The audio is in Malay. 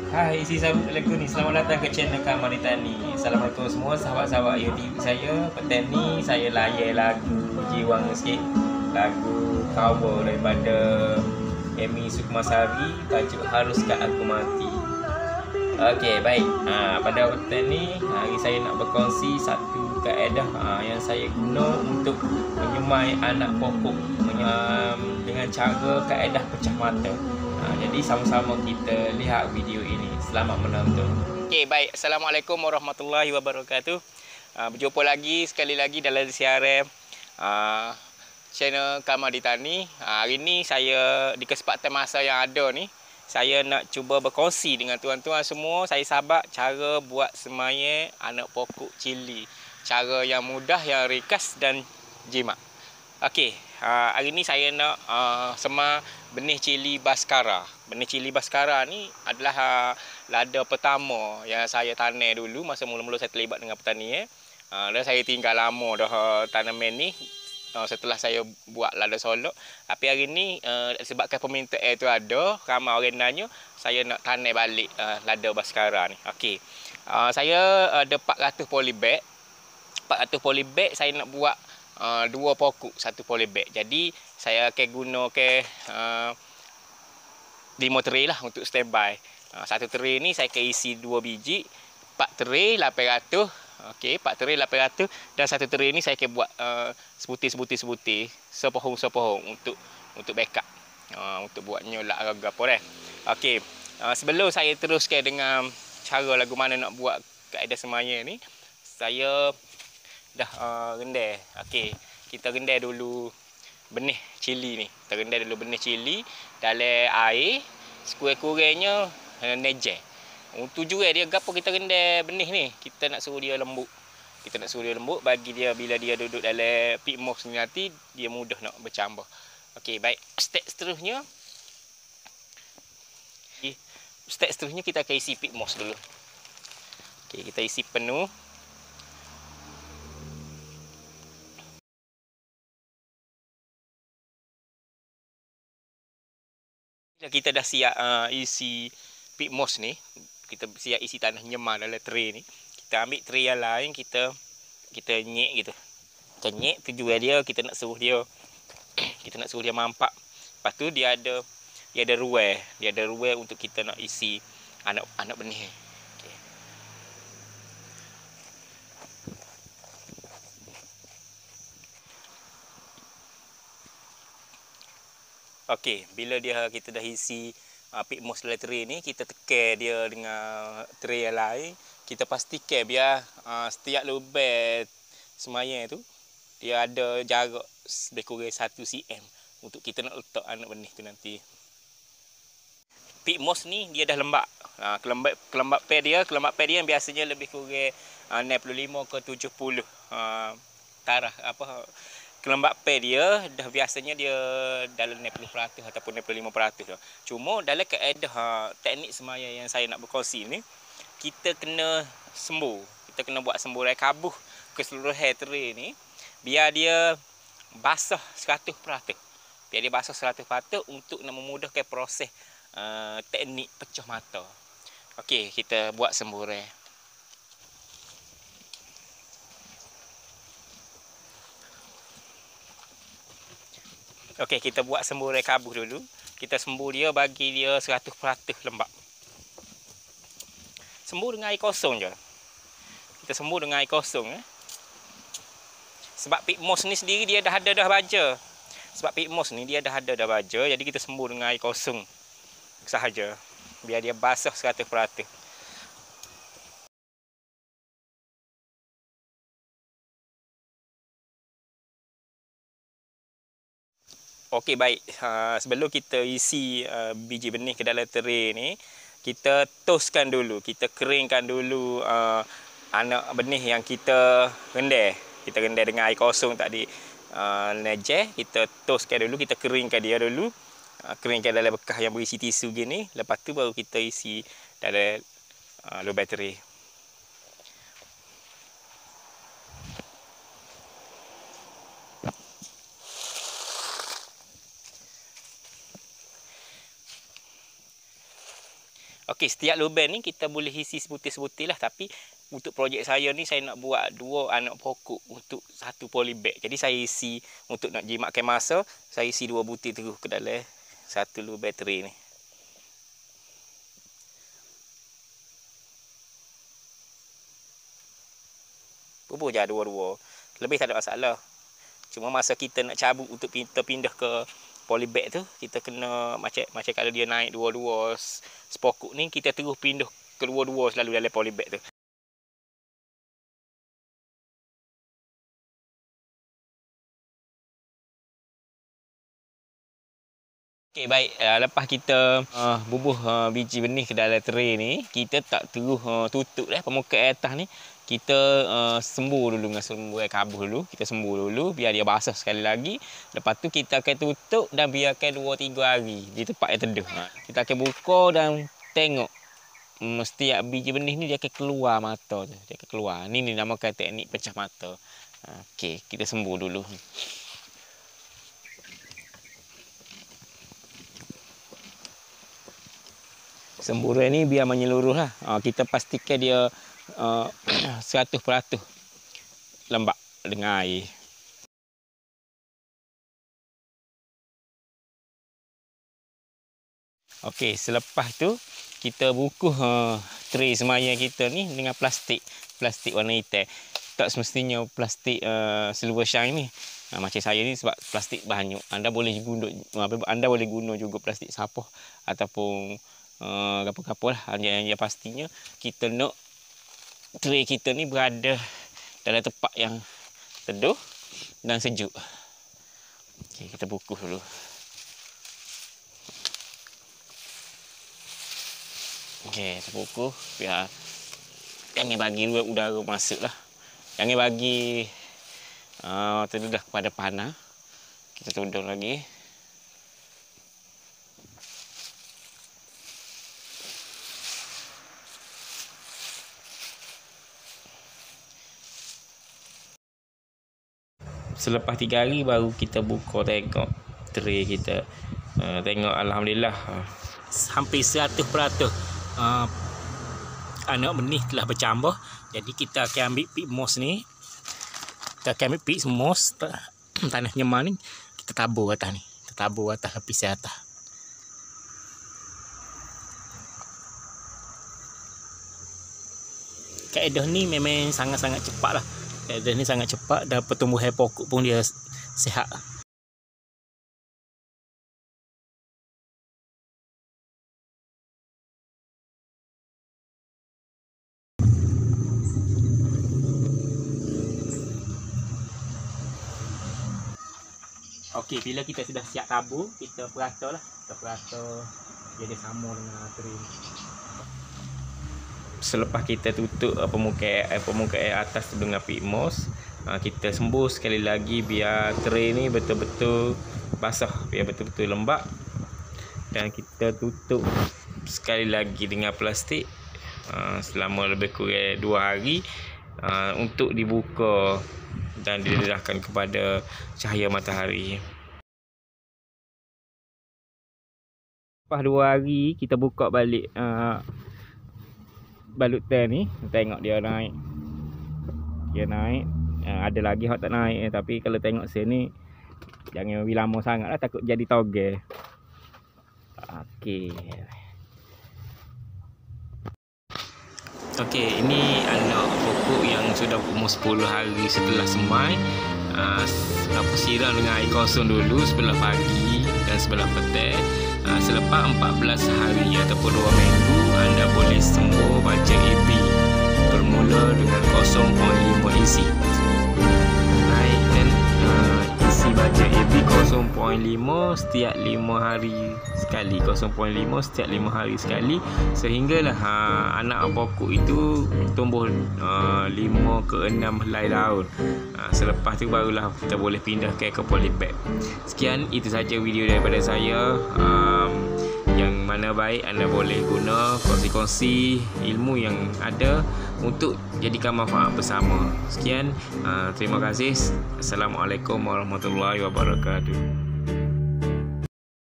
Hai, Assalamualaikum ni. Selamat datang ke channel Kamal Tani. Assalamualaikum semua sahabat-sahabat YouTube saya. Petani saya layan lagu jiwang sikit. Lagu cover daripada Amy Sukmasari, tajuk Haruskah Aku Mati. Okey, baik. Pada waktu ni hari saya nak berkongsi satu kaedah yang saya guna untuk menyemai anak pokok dengan cara kaedah pecah mata. Jadi sama-sama kita lihat video ini. Selamat menonton. Okey, baik. Assalamualaikum warahmatullahi wabarakatuh. Berjumpa lagi sekali lagi dalam siaran channel Kamal Tani. Hari ni saya di kesempatan masa yang ada ni, saya nak cuba berkongsi dengan tuan-tuan semua, saya sahabat, cara buat semaya anak pokok cili. Cara yang mudah, yang ringkas dan jimat. Okey, hari ni saya nak semar benih cili baskara. Benih cili baskara ni adalah lada pertama yang saya tanam dulu masa mula-mula saya terlibat dengan pertanian. Dan saya tinggal lama dah tanaman ni setelah saya buat lada solok. Tapi hari ni sebabkan permintaan tu ada, ramai orang nanya, saya nak tanam balik lada baskara ni. Okey. Saya ada 400 polybag. 400 polybag saya nak buat 2 pokok 1 polybag. Jadi saya akan guna 5 tray lah untuk standby. 1 tray ni saya akan isi 2 biji, 4 tray 800. Okey, 4 tray 800 dan 1 tray ni saya akan buat sebutir sepohong untuk backup. Untuk buat nyolak apa dah. Okey. Sebelum saya teruskan dengan cara lagu mana nak buat kaedah semaya ni, saya dah rendam. Okey, kita rendam dulu benih cili ni. Kita rendam dulu benih cili dalam air sekurang-kurangnya nejen. Tujuan dia gapo kita rendam benih ni? Kita nak suruh dia lembut. Kita nak suruh dia lembut bagi dia bila dia duduk dalam pit moss ni nanti dia mudah nak bercambah. Okey, baik. Step seterusnya kita akan isi pit moss dulu. Okey, kita isi penuh. Kita dah siap isi pit moss ni, kita siap isi tanah nyemar dalam tray ni. Kita ambil tray yang lain, kita nyek gitu. Kita nyek, tujuan dia kita nak suruh dia mampak. Lepas tu dia ada ruang untuk kita nak isi anak benih. Okey. Okey, bila kita dah isi pit moss dalam tray ni, kita tekan dia dengan tray yang lain. Kita pastikan biar setiap lubang semaya tu dia ada jarak lebih kurang 1 cm untuk kita nak letak anak benih tu nanti. Pit moss ni dia dah lembap. Kelembapan dia yang biasanya lebih kurang 65 ke 70 taraf kelembapan dia dah biasanya dia dalam 60% ataupun 65% dah. Cuma dalam kaedah teknik semaya yang saya nak berkongsi ni, kita kena sembur. Kita kena buat semburan kabuh keseluruhan tray ni biar dia basah 100%. Biar dia basah 100% untuk nak memudahkan proses teknik pecah mata. Okey, kita buat semburan. Okey, kita buat semburan kabuh dulu. Kita sembur dia bagi dia 100% lembap. Sembur dengan air kosong je. Kita sembur dengan air kosong. Sebab pit moss ni sendiri dia dah ada baja. Jadi kita sembur dengan air kosong sahaja. Biar dia basah 100%. Okey, baik. Sebelum kita isi biji benih ke dalam tray ni, kita toskan dulu, kita keringkan dulu anak benih yang kita rendam. Kita rendam dengan air kosong tadi. Nejen, kita toskan dulu, kita keringkan dia dulu. Keringkan dalam bekas yang berisi tisu gini. Lepas tu baru kita isi dalam lubang tray. Okey, setiap lubang ni kita boleh isi sebutir-sebutir lah, tapi untuk projek saya ni saya nak buat 2 anak pokok untuk 1 polybag. Jadi saya isi untuk nak jimatkan masa, saya isi 2 butir terus ke dalam 1 lubang tray ni. Bubuh je 2-2. Lebih tak ada masalah. Cuma masa kita nak cabut untuk kita pindah ke polybag tu, kita kena macam kalau dia naik 2-2 sepokok ni, kita terus pindah ke 2-2 selalu dalam polybag tu. Okey, baik. Lepas kita bubuh biji benih ke dalam tray ni, kita tak terus tutup permukaan atas ni. Kita sembur dulu dengan sembur air kabus dulu. Kita sembur dulu biar dia basah sekali lagi. Lepas tu kita akan tutup dan biarkan 2-3 hari di tempat yang teduh. Kita akan buka dan tengok. Setiap biji benih ni dia akan keluar mata tu. Dia akan keluar. Ni namakan teknik pecah mata. Okey, kita sembur dulu. Semburan ni biar menyeluruh lah. Kita pastikan dia 100% lembab dengan air. Okey, selepas tu kita bukuh tray semaya kita ni dengan plastik warna hitam. Tak semestinya plastik silver shine ni. Macam saya ni sebab plastik banyak. Anda boleh guna juga plastik sapah ataupun apa-apa lah. Yang pastinya kita nak tray kita ni berada dalam tempat yang teduh dan sejuk. Okey, kita bukuh dulu. Okey, kita bukuh biar jangan bagi udara masuk lah. Jangan bagi terdedah kepada panas. Kita tudung lagi. Selepas 3 hari baru kita buka tengok tray kita. Tengok alhamdulillah hampir 100% anak benih telah bercambah. Jadi kita akan ambil pig moss ni. Kita akan ambil pig moss tanah nyeman ni, kita tabur atas ni. Kita tabur atas lapisan atas. Kaedah ni memang sangat-sangat cepat lah. Kaedah ni sangat cepat dan pertumbuhan pokok pun dia sihat. Okey, bila kita sudah siap tabur, kita perata lah. Kita perata dia sama dengan tray. Selepas kita tutup permukaan atas dengan pig moss, kita sembur sekali lagi biar tray ni betul-betul basah, biar betul-betul lembab. Dan kita tutup sekali lagi dengan plastik selama lebih kurang 2 hari untuk dibuka dan didedahkan kepada cahaya matahari. Lepas 2 hari kita buka balik balutan ni, tengok dia naik. Dia naik. Ada lagi hak tak naik, tapi kalau tengok sini jangan bagi lama sangatlah, takut jadi togel. Okey. Okey, ini anak pokok yang sudah umur 10 hari setelah semai. Siram dengan air kosong dulu sebelah pagi dan sebelah petang. Selepas 14 hari ataupun 2 minggu, anda boleh sembur baja AB bermula dengan 0.5 isi. Naikkan isi baja AB 0.5 setiap 5 hari sekali. 0.5 setiap 5 hari sekali, sehinggalah anak pokok itu tumbuh 5 ke 6 helai daun. Selepas tu barulah kita boleh pindahkan ke polybag. Sekian, itu saja video daripada saya. Yang mana baik anda boleh guna, kongsi-kongsi ilmu yang ada untuk jadikan manfaat bersama. Sekian, terima kasih. Assalamualaikum warahmatullahi wabarakatuh.